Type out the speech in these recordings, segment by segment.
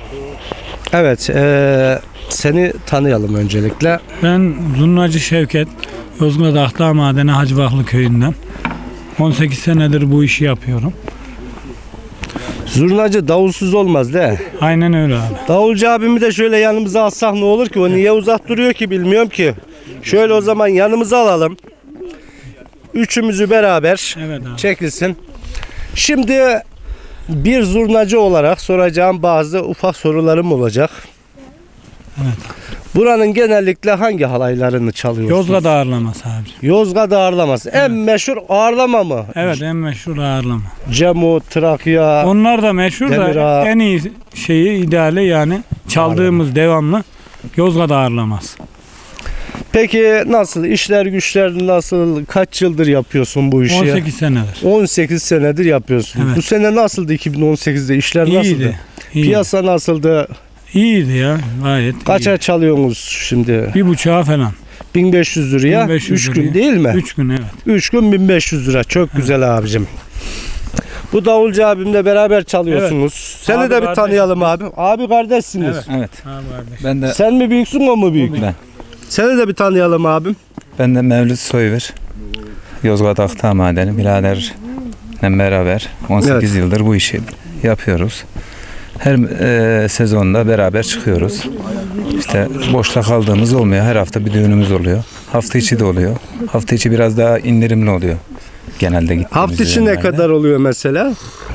Evet, seni tanıyalım öncelikle. Ben Zurnacı Şevket, Yozgat Ahtağ Madeni Hacıvaklı köyünden. 18 senedir bu işi yapıyorum. Zurnacı davulsuz olmaz değil mi? Aynen öyle abi. Davulcu abimi de şöyle yanımıza alsak ne olur ki? O niye uzak duruyor ki bilmiyorum ki. Şöyle o zaman yanımıza alalım. Üçümüzü beraber Evet abi. çekilsin. Şimdi bir zurnacı olarak soracağım bazı ufak sorularım olacak. Evet. Buranın genellikle hangi halaylarını çalıyorsunuz? Yozgat ağırlaması abi. Yozgat ağırlaması. En meşhur ağırlama mı? Evet, en meşhur ağırlama. Cemu, Trakya. Onlar da meşhur Demir da ağa. en iyi şeyi ideali yani çaldığımız devamlı Yozgat ağırlaması. Peki nasıl? İşler güçler nasıl? Kaç yıldır yapıyorsun bu işi? 18 senedir. 18 senedir yapıyorsun. Evet. Bu sene nasıldı 2018'de? İşler nasıldı? İyiydi. Piyasa nasıldı? İyiydi ya, gayet Kaça iyi. çalıyorsunuz şimdi? 1,5'a falan. 1500 liraya. 1500 3 gün liraya. değil mi? 3 gün evet. 3 gün 1500 lira. Çok güzel abicim. Bu davulcu abimle beraber çalıyorsunuz. Seni Abi de bir kardeş. tanıyalım abi. Abi kardeşsiniz. Evet. Evet. Abi kardeş. Ben de Sen mi büyüksün o mu büyük? ben. Seni de bir tanıyalım abim. Ben de Mevlüt Soyver. Yozgat Ahtağ Madeni biraderle beraber 18 yıldır bu işi yapıyoruz. Her sezonda beraber çıkıyoruz. İşte boşta kaldığımız olmuyor. Her hafta bir düğünümüz oluyor. Hafta içi de oluyor. Hafta içi biraz daha indirimli oluyor. Genelde gittiğimiz Hafta içi ne dönemlerde. kadar oluyor mesela?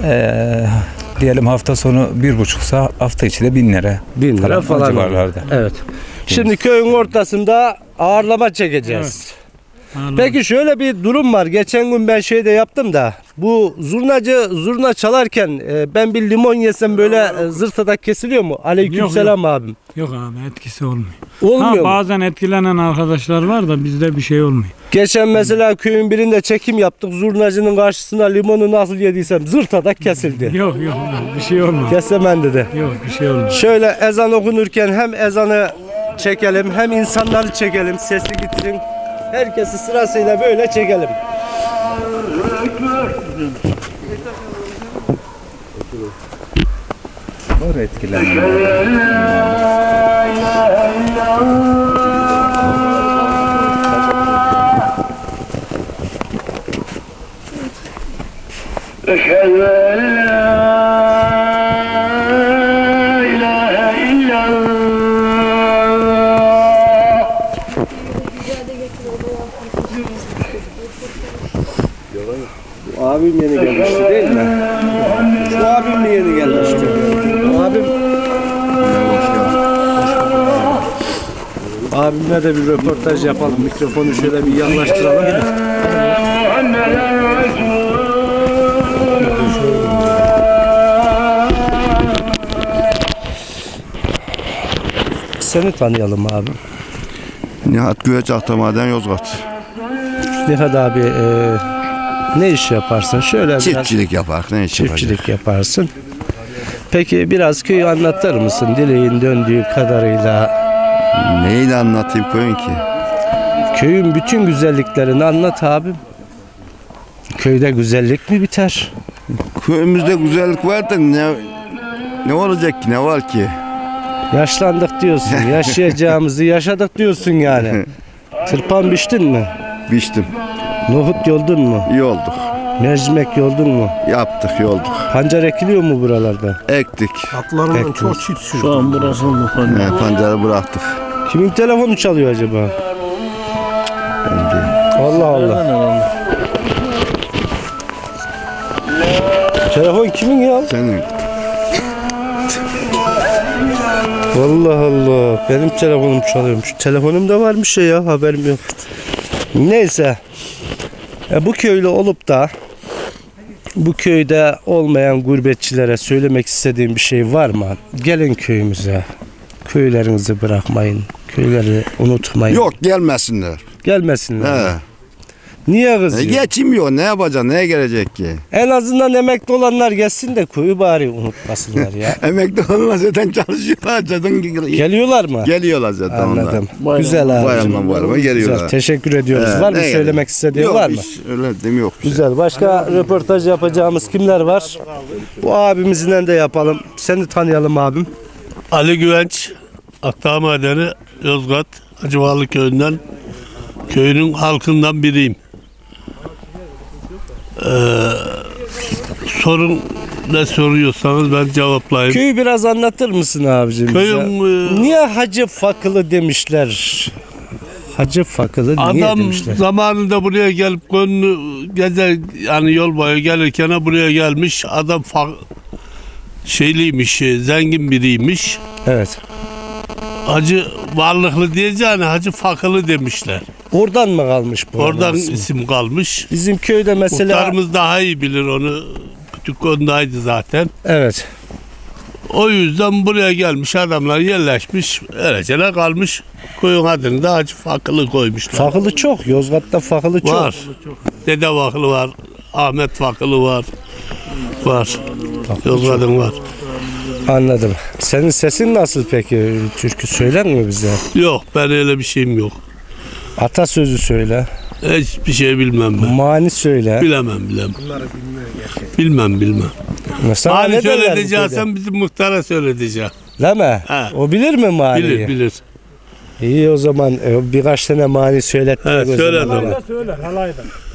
Diyelim hafta sonu 1,5'sa hafta içi de 1000 lira. 1000 lira o falan. civarlarda. Evet. Şimdi köyün ortasında ağırlama çekeceğiz. Ağırlama. Peki şöyle bir durum var. Geçen gün ben şeyde yaptım da bu zurna çalarken ben bir limon yesem böyle zırtada kesiliyor mu? Aleykümselam abim. Yok abi, etkisi olmuyor. Olmuyor mu? Bazen etkilenen arkadaşlar var da bizde bir şey olmuyor. Geçen mesela köyün birinde çekim yaptık. Zurnacının karşısına limonu nasıl yediysem zırtada kesildi. Yok bir şey olmuyor. Kesemem dedi. Yok bir şey olmuyor. Şöyle ezan okunurken hem ezanı çekelim hem insanları çekelim. Sesi getirin. Herkesi sırasıyla böyle çekelim. Doğru etkileniyor. Eşhedü en la ilahe illallah. Bu abim yeni gelmişti değil mi? Bu abim yeni gelmişti. Bu abim... Abimle de bir röportaj yapalım. Mikrofonu şöyle bir yaklaştıralım. Seni tanıyalım abi. Nihat Güveç Ahtağ Madeni Yozgat. Nihat abi ne iş yaparsın? Şöyle biraz Çiftçilik yapar. Ne iş yapacak? çiftçilik yaparsın. Peki biraz köyü anlatır mısın? Dileğin döndüğü kadarıyla Neyle anlatayım koyun ki? köyün bütün güzelliklerini anlat abim. Köyde güzellik mi biter? Köyümüzde güzellik var da ne olacak ki? Ne var ki? Yaşlandık diyorsun. Yaşayacağımızı yaşadık diyorsun yani. Tırpan biçtin mi? Biçtim. Nohut yoldun mu? İyi olduk. Mercimek yoldun mu? Yaptık, yolduk. Pancar ekiliyor mu buralarda? Ektik. Ektik. Şu an burası mı? Pancarı bıraktık. Kimin telefonu çalıyor acaba? Allah Allah. Telefon kimin ya? Senin. Allah Allah. Benim telefonum çalıyormuş. Telefonumda varmış ya, haberim yok. Neyse. Bu köylü olup da bu köyde olmayan gurbetçilere söylemek istediğim bir şey var mı? Gelin köyümüze. Köylerinizi bırakmayın. Köyleri unutmayın. Yok gelmesinler. Gelmesinler. He. Niye kızıyor? Geçim yok. Ne yapacaksın? Neye gelecek ki? En azından emekli olanlar gelsin de köyü bari unutmasınlar ya. Emekli olma zaten çalışıyorlar. Zaten Geliyorlar mı? geliyorlar zaten Anladım. onlar. Güzel abi. Bayramdan bayrama geliyorlar. Güzel. Teşekkür ediyoruz. Var mı ne söylemek gerek? istediğin Yok, var mı? hiç öyle değil mi? Yok. Güzel. Başka röportaj yapacağımız kimler var? Bu abimizle de yapalım. Seni tanıyalım abim. Ali Güvenç, Akdağ Madeni, Yozgat, Hacıvalı köyünden, köyünün halkından biriyim. Sorun ne soruyorsanız ben cevaplayayım. Köyü biraz anlatır mısın abicim bize? Köyün Niye Hacı Fakılı demişler? Hacı Fakılı niye adam demişler? zamanında buraya gelip gönlü gezer, yani yol boyu gelirken buraya gelmiş. Adam şeyliymiş, zengin biriymiş. Evet. Hacı varlıklı diyeceğine Hacı Fakılı demişler. Oradan mı kalmış bu? Oradan ismi? isim kalmış. Bizim köyde mesela... Muhtarımız daha iyi bilir onu. Kütük ondaydı zaten. Evet. O yüzden buraya gelmiş adamlar yerleşmiş. Öylece kalmış. Koyun adını da Hacı Fakılı koymuşlar. Fakılı çok. Yozgat'ta fakılı çok. Var. Dede Fakılı var. Ahmet Fakılı var. Var. Yozgat'ın var. Anladım. Senin sesin nasıl peki? Türkü söyler mi bize? Yok, ben öyle bir şeyim yok. Atasözü söyle. Hiçbir şey bilmem ben. Mani söyle. Bilemem. Bilmem. Mesela Mani ne derler bu söyleteceksen bizim muhtara söyleteceğim. köyde? Değil mi? He. O bilir mi maniyi? Bilir. İyi o zaman birkaç tane mani söyletmek He, o söyle zaman. adam. Söyler halayda.